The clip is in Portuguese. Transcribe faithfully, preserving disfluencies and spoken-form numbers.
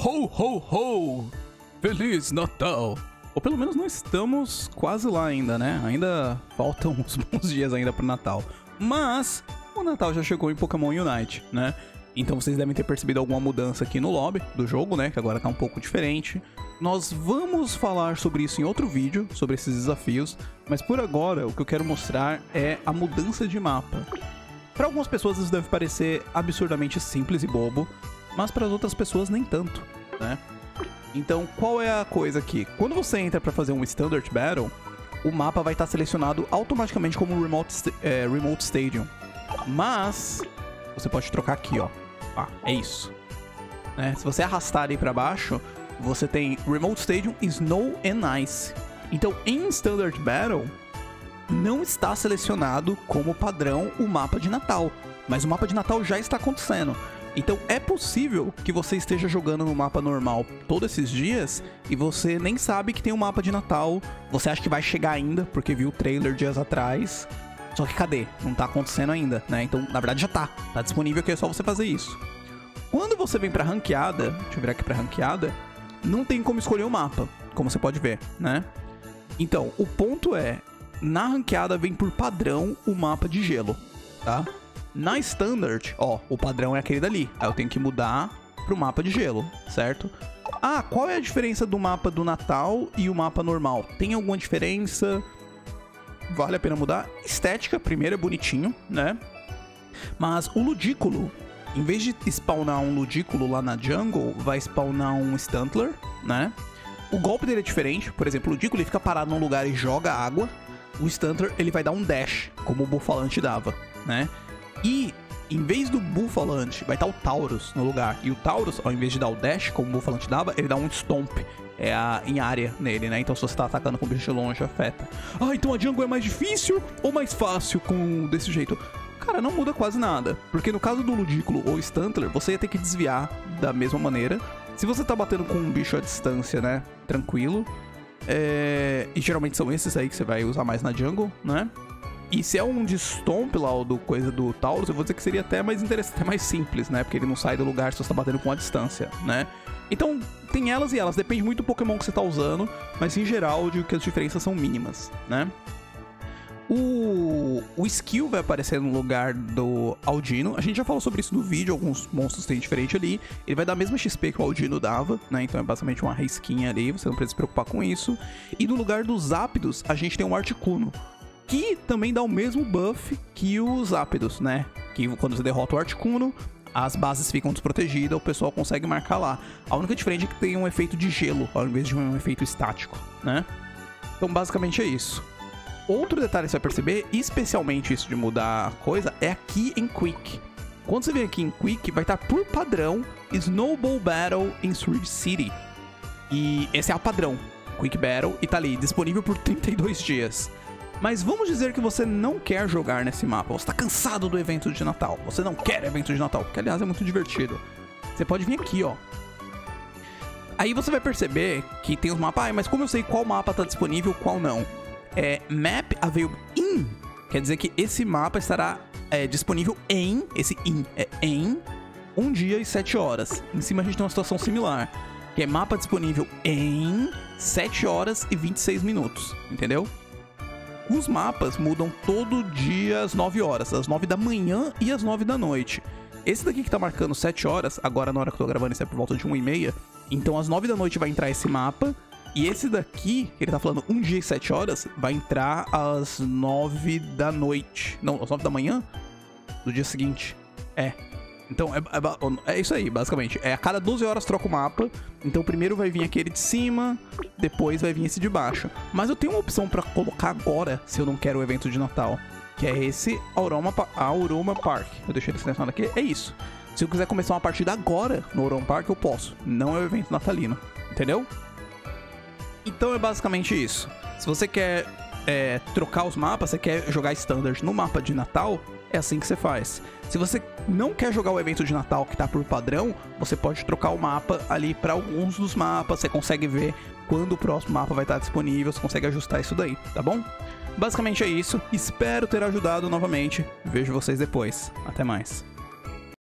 Ho, ho, ho! Feliz Natal! Ou pelo menos não estamos quase lá ainda, né? Ainda faltam uns bons dias ainda pro Natal. Mas o Natal já chegou em Pokémon Unite, né? Então vocês devem ter percebido alguma mudança aqui no lobby do jogo, né? Que agora tá um pouco diferente. Nós vamos falar sobre isso em outro vídeo, sobre esses desafios. Mas por agora, o que eu quero mostrar é a mudança de mapa. Para algumas pessoas isso deve parecer absurdamente simples e bobo, mas para as outras pessoas nem tanto, né? Então, qual é a coisa aqui? Quando você entra para fazer um Standard Battle, o mapa vai estar selecionado automaticamente como Remote, é, Remote Stadium. Mas você pode trocar aqui, ó. Ah, é isso. Né? Se você arrastar ali para baixo, você tem Remote Stadium, Snow and Ice. Então, em Standard Battle, não está selecionado como padrão o mapa de Natal. Mas o mapa de Natal já está acontecendo. Então é possível que você esteja jogando no mapa normal todos esses dias e você nem sabe que tem um mapa de Natal. Você acha que vai chegar ainda, porque viu o trailer dias atrás. Só que cadê? Não tá acontecendo ainda, né? Então, na verdade já tá. Tá disponível aqui, é só você fazer isso. Quando você vem pra ranqueada, deixa eu virar aqui pra ranqueada, não tem como escolher o mapa, como você pode ver, né? Então, o ponto é, na ranqueada vem por padrão o mapa de gelo, tá? Na Standard, ó, o padrão é aquele dali. Aí eu tenho que mudar pro mapa de gelo, certo? Ah, qual é a diferença do mapa do Natal e o mapa normal? Tem alguma diferença? Vale a pena mudar? Estética, primeiro, é bonitinho, né? Mas o Ludículo, em vez de spawnar um Ludículo lá na jungle, vai spawnar um Stuntler, né? O golpe dele é diferente. Por exemplo, o Ludículo ele fica parado num lugar e joga água. O Stuntler, ele vai dar um dash, como o Bufalante dava, né? E, em vez do Bufalante, vai estar o Taurus no lugar. E o Taurus, ao invés de dar o dash, como o Bufalante dava, ele dá um Stomp é a, em área nele, né? Então, se você tá atacando com o bicho longe, afeta. Ah, então a jungle é mais difícil ou mais fácil com desse jeito? Cara, não muda quase nada. Porque no caso do Ludículo ou Stuntler, você ia ter que desviar da mesma maneira. Se você tá batendo com um bicho à distância, né? Tranquilo. É... E geralmente são esses aí que você vai usar mais na jungle, né? E se é um de Stomp lá, ou do coisa do Taurus, eu vou dizer que seria até mais interessante, até mais simples, né? Porque ele não sai do lugar se você tá batendo com a distância, né? Então, tem elas e elas. Depende muito do Pokémon que você tá usando, mas em geral, eu digo que as diferenças são mínimas, né? O, o skill vai aparecer no lugar do Audino. A gente já falou sobre isso no vídeo, alguns monstros têm diferente ali. Ele vai dar a mesma X P que o Audino dava, né? Então é basicamente uma reskin ali, você não precisa se preocupar com isso. E no lugar dos Zapdos, a gente tem um Articuno, que também dá o mesmo buff que os Zapdos, né? Que quando você derrota o Articuno, as bases ficam desprotegidas, o pessoal consegue marcar lá. A única diferença é que tem um efeito de gelo, ao invés de um efeito estático, né? Então basicamente é isso. Outro detalhe que você vai perceber, especialmente isso de mudar a coisa, é aqui em Quick. Quando você vem aqui em Quick, vai estar por padrão Snowball Battle em Surge City. E esse é o padrão, Quick Battle, e tá ali, disponível por trinta e dois dias. Mas vamos dizer que você não quer jogar nesse mapa, você tá cansado do evento de Natal, você não quer evento de Natal, que aliás é muito divertido. Você pode vir aqui, ó. Aí você vai perceber que tem os mapas, ah, mas como eu sei qual mapa tá disponível e qual não? É Map Available In, quer dizer que esse mapa estará é, disponível em, esse in é em, um dia e sete horas. Em cima a gente tem uma situação similar, que é mapa disponível em sete horas e vinte e seis minutos, entendeu? Os mapas mudam todo dia às nove horas, às nove da manhã e às nove da noite. Esse daqui que tá marcando sete horas, agora na hora que eu tô gravando isso é por volta de uma e meia, então às nove da noite vai entrar esse mapa, e esse daqui, que ele tá falando um dia e sete horas, vai entrar às nove da noite. Não, às nove da manhã do dia seguinte. É. Então, é, é, é isso aí, basicamente. É a cada doze horas troca o mapa. Então, primeiro vai vir aquele de cima, depois vai vir esse de baixo. Mas eu tenho uma opção pra colocar agora, se eu não quero o evento de Natal, que é esse Auroma, Auroma Park. Eu deixei ele selecionado aqui, é isso. Se eu quiser começar uma partida agora no Auroma Park, eu posso. Não é o evento natalino, entendeu? Então é basicamente isso. Se você quer é, trocar os mapas, você quer jogar Standard no mapa de Natal, é assim que você faz. Se você não quer jogar o evento de Natal que tá por padrão, você pode trocar o mapa ali para alguns dos mapas, você consegue ver quando o próximo mapa vai estar disponível, você consegue ajustar isso daí, tá bom? Basicamente é isso, espero ter ajudado novamente, vejo vocês depois, até mais.